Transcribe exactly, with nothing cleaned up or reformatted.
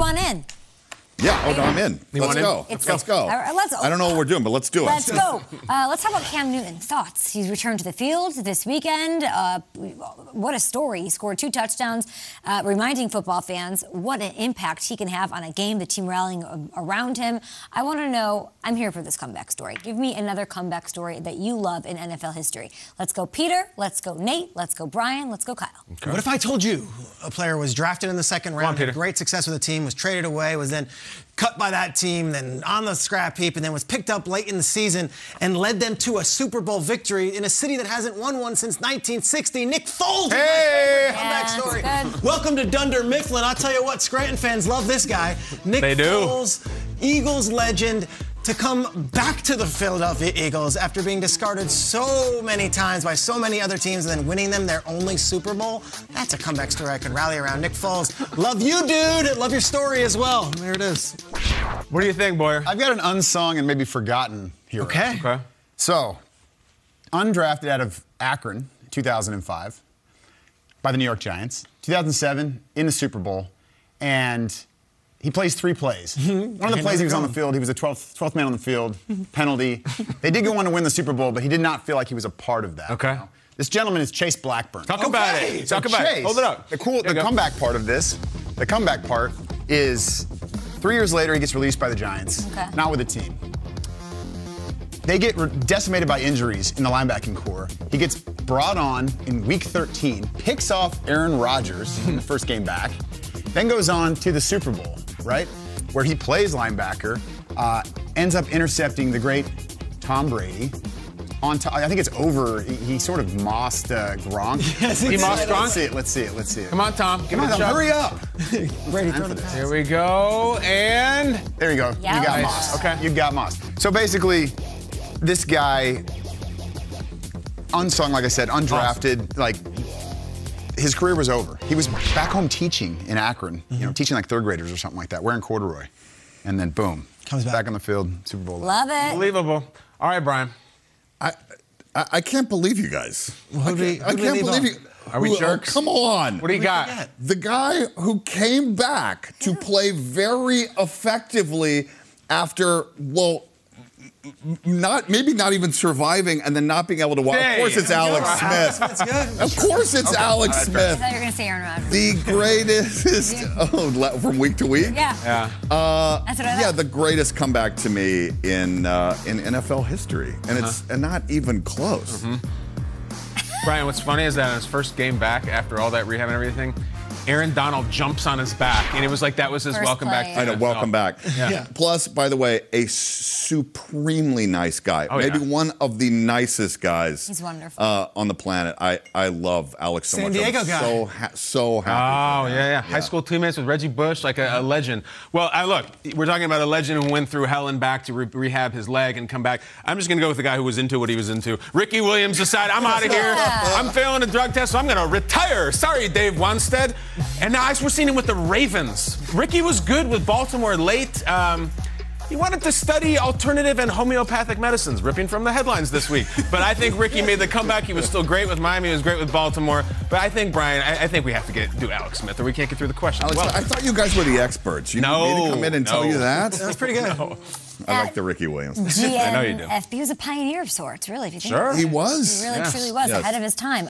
want in? Yeah, oh, no, I'm in. You Let's want go. in? Let's, let's go. Uh, let's, I don't know what we're doing, but let's do it. Let's go. Uh, let's talk about Cam Newton. Thoughts? He's returned to the field this weekend. Uh, what a story. He scored two touchdowns, uh, reminding football fans what an impact he can have on a game, the team rallying around him. I want to know, I'm here for this comeback story. Give me another comeback story that you love in N F L history. Let's go Peter, let's go Nate, let's go Brian, let's go Kyle. Okay. What if I told you a player was drafted in the second round, on, had great success with the team, was traded away, was then cut by that team, then on the scrap heap, and then was picked up late in the season and led them to a Super Bowl victory in a city that hasn't won one since nineteen sixty. Nick Foles! Hey! Comeback Yeah, story. good. Welcome to Dunder Mifflin. I'll tell you what, Scranton fans love this guy. Nick They do. Foles, Eagles legend, to come back to the Philadelphia Eagles after being discarded so many times by so many other teams and then winning them their only Super Bowl. That's a comeback story I could rally around. Nick Foles, love you, dude. Love your story as well. There it is. What do you think, Boyer? I've got an unsung and maybe forgotten hero. Okay. Okay. So, undrafted out of Akron, two thousand five, by the New York Giants. two thousand seven, in the Super Bowl, and he plays three plays. One of the plays he was on the field, he was the twelfth, twelfth man on the field, penalty. They did go on to win the Super Bowl, but he did not feel like he was a part of that. Okay. You know? This gentleman is Chase Blackburn. Talk about it. So Talk about Chase, it. Hold it up. The cool, There the you go. comeback part of this, the comeback part is three years later he gets released by the Giants, Okay. not with the team. They get re- decimated by injuries in the linebacking core. He gets brought on in week thirteen, picks off Aaron Rodgers in the first game back, then goes on to the Super Bowl, right? Where he plays linebacker, uh, ends up intercepting the great Tom Brady. On top, I think it's over. He, he sort of mossed uh, Gronk. Yes, he He did. mossed Gronk? Let's see it. Let's see it. Let's see it. Come on, Tom. Give Come it on, a shot. hurry up. Brady Time throw for the this. Here we go. And There you go. Yeah. You got Nice. mossed. Okay. You got mossed. So basically, this guy, unsung, like I said, undrafted, like, his career was over. He was back home teaching in Akron, you know, teaching like third graders or something like that, wearing corduroy. And then boom, Comes back. on the field, Super Bowl. Love it. unbelievable. All right, Brian. I, I, I can't believe you guys. Well, who I do we- can't, who I do we can't leave believe on? you. Are we Who- oh, jerks? come on. What do you got? forget? The guy who came back to play very effectively after, well, m- not maybe not even surviving and then not being able to walk. Hey. Of course, it's Alex Smith. That's good. Of course, it's Alex I Smith. thought you were going to say Aaron Rodgers. The greatest. Oh, le- from week to week. Yeah. Yeah. Uh, That's what I yeah, thought. the greatest comeback to me in uh, in N F L history, and it's and not even close. Brian, what's funny is that in his first game back after all that rehab and everything, Aaron Donald jumps on his back, and it was like that was his First welcome play. back. To I know, the welcome N F L. back. Yeah. Yeah. Plus, by the way, a supremely nice guy. Oh, Maybe yeah. one of the nicest guys. He's wonderful. Uh, on the planet. I, I love Alex so San much. Diego I'm guy. So ha- so happy. Oh, for him. yeah, yeah. High school teammates with Reggie Bush, like a, a legend. Well, I look, we're talking about a legend who went through hell and back to re- rehab his leg and come back. I'm just going to go with the guy who was into what he was into. Ricky Williams decided, I'm out of here. Yeah. I'm failing a drug test, so I'm going to retire. Sorry, Dave Wanstead. And now we're seeing him with the Ravens. Ricky was good with Baltimore late. Um, He wanted to study alternative and homeopathic medicines, ripping from the headlines this week. But I think Ricky made the comeback. He was still great with Miami. He was great with Baltimore. But I think, Brian, I, I think we have to get do Alex Smith, or we can't get through the question. Alex, Well, I thought you guys were the experts. You No, need me to come in and tell no. you that? That's pretty good. I like the Ricky Williams. G M I know you do. F, he was a pioneer of sorts, really, if you think Sure. about it. He was. He really Yes. truly was, Yes. ahead of his time.